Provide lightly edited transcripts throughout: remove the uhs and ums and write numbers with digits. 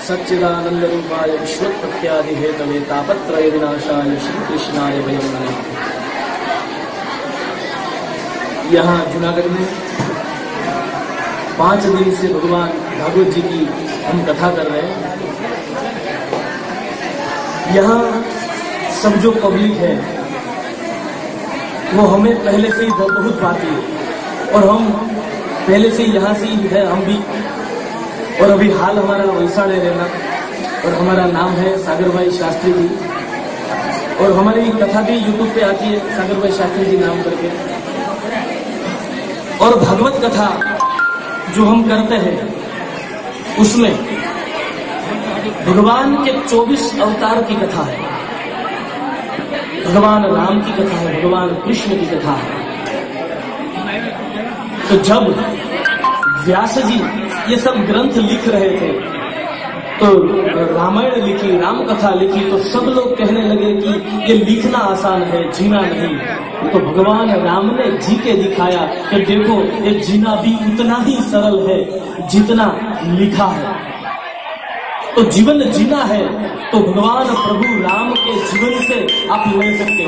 सच्चिदानंद रूपाय विश्वोत्पत्त्यादि Hathaway तापत्रय विनाशाय श्री कृष्णाय वयं नमः। यहाँ जूनागढ़ में 5 दिन से भगवान भागवत जी की हम कथा कर रहे हैं। यहाँ सब जो पब्लिक है वो हमें पहले से ही बहुत पाती है और हम पहले से यहाँ से ही है हम भी। और अभी हाल हमारा वलसाड़ रहना और हमारा नाम है सागर भाई शास्त्री जी और हमारी कथा भी यूट्यूब पे आती है सागर भाई शास्त्री जी नाम करके। और भागवत कथा जो हम करते हैं उसमें भगवान के 24 अवतार की कथा है, भगवान राम की कथा है, भगवान कृष्ण की कथा है। तो जब व्यास जी ये सब ग्रंथ लिख रहे थे तो रामायण लिखी, राम कथा लिखी, तो सब लोग कहने लगे कि ये लिखना आसान है, जीना नहीं। तो भगवान राम ने जी के दिखाया कि देखो ये जीना भी उतना ही सरल है जितना लिखा है। तो जीवन जीना है तो भगवान प्रभु राम के जीवन से आप ले सकते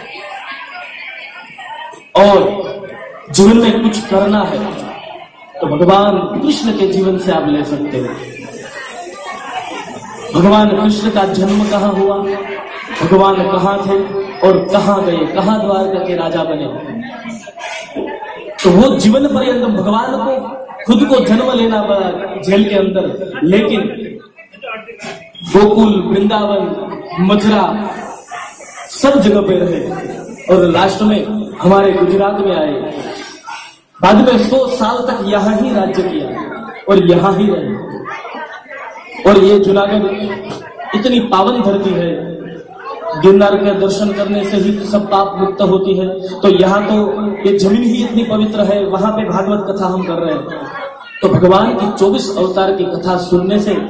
हो और जीवन में कुछ करना है तो भगवान कृष्ण के जीवन से आप ले सकते हो। भगवान कृष्ण का जन्म कहाँ हुआ, भगवान कहाँ थे और कहाँ गए, कहाँ द्वारका के राजा बने। तो वो जीवन पर्यंत भगवान को खुद को जन्म लेना पड़ा जेल के अंदर, लेकिन गोकुल, वृंदावन, मथुरा सब जगह पे रहे और लास्ट में हमारे गुजरात में आए। बाद में 100 साल तक यहाँ ही राज्य किया और यहाँ ही रहे। और ये जूनागढ़ इतनी पावन धरती है, गिरनार के दर्शन करने से ही सब पाप मुक्त होती है। तो यहाँ तो ये जमीन ही इतनी पवित्र है, वहां पे भागवत कथा हम कर रहे हैं। तो भगवान की 24 अवतार की कथा सुनने से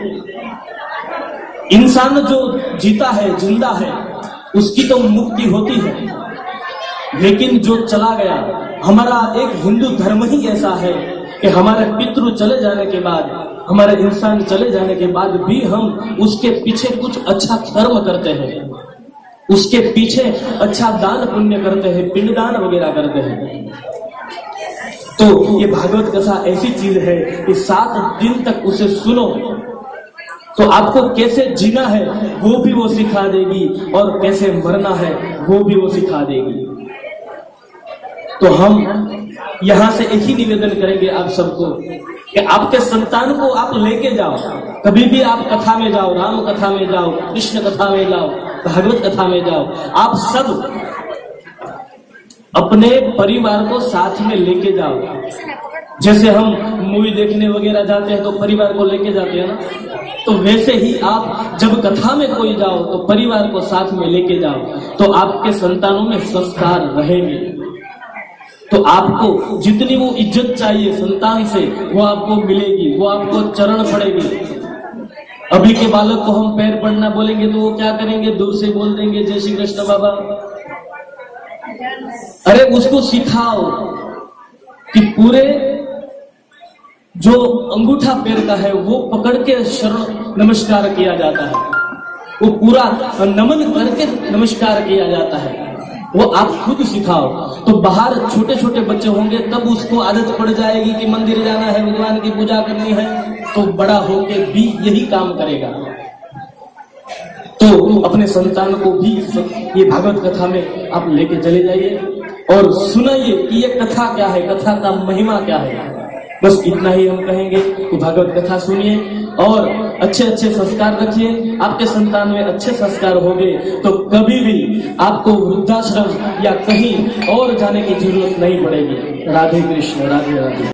इंसान जो जीता है, जिंदा है, उसकी तो मुक्ति होती है। लेकिन जो चला गया, हमारा एक हिंदू धर्म ही ऐसा है कि हमारे पितृ चले जाने के बाद, हमारे इंसान चले जाने के बाद भी हम उसके पीछे कुछ अच्छा कर्म करते हैं, उसके पीछे अच्छा दान पुण्य करते हैं, पिंडदान वगैरह करते हैं। तो ये भागवत कथा ऐसी चीज है कि 7 दिन तक उसे सुनो तो आपको कैसे जीना है वो भी वो सिखा देगी और कैसे मरना है वो भी वो सिखा देगी। तो हम यहाँ से एक ही निवेदन करेंगे आप सबको कि आपके संतान को आप लेके जाओ, कभी भी आप कथा में जाओ, राम कथा में जाओ, कृष्ण कथा में जाओ, भागवत कथा में जाओ, आप सब अपने परिवार को साथ में लेके जाओ। जैसे हम मूवी देखने वगैरह जाते हैं तो परिवार को लेके जाते हैं ना, तो वैसे ही आप जब कथा में कोई जाओ तो परिवार को साथ में लेके जाओ, तो आपके संतानों में संस्कार रहेंगे। तो आपको जितनी वो इज्जत चाहिए संतान से वो आपको मिलेगी, वो आपको चरण पड़ेगी। अभी के बालक को हम पैर पड़ना बोलेंगे तो वो क्या करेंगे, दूर से बोल देंगे जय श्री कृष्ण बाबा। अरे उसको सिखाओ कि पूरे जो अंगूठा पैर का है वो पकड़ के शरण नमस्कार किया जाता है, वो पूरा नमन करके नमस्कार किया जाता है, वो आप खुद सिखाओ। तो बाहर छोटे छोटे बच्चे होंगे तब उसको आदत पड़ जाएगी कि मंदिर जाना है, भगवान की पूजा करनी है, तो बड़ा होके भी यही काम करेगा। तो अपने संतान को भी ये भागवत कथा में आप लेके चले जाइए और सुनाइए कि ये कथा क्या है, कथा का महिमा क्या है। बस इतना ही हम कहेंगे कि भागवत कथा सुनिए और अच्छे अच्छे संस्कार रखिए। आपके संतान में अच्छे संस्कार होंगे तो कभी भी आपको वृद्धाश्रम या कहीं और जाने की जरूरत नहीं पड़ेगी। राधे कृष्ण, राधे राधे।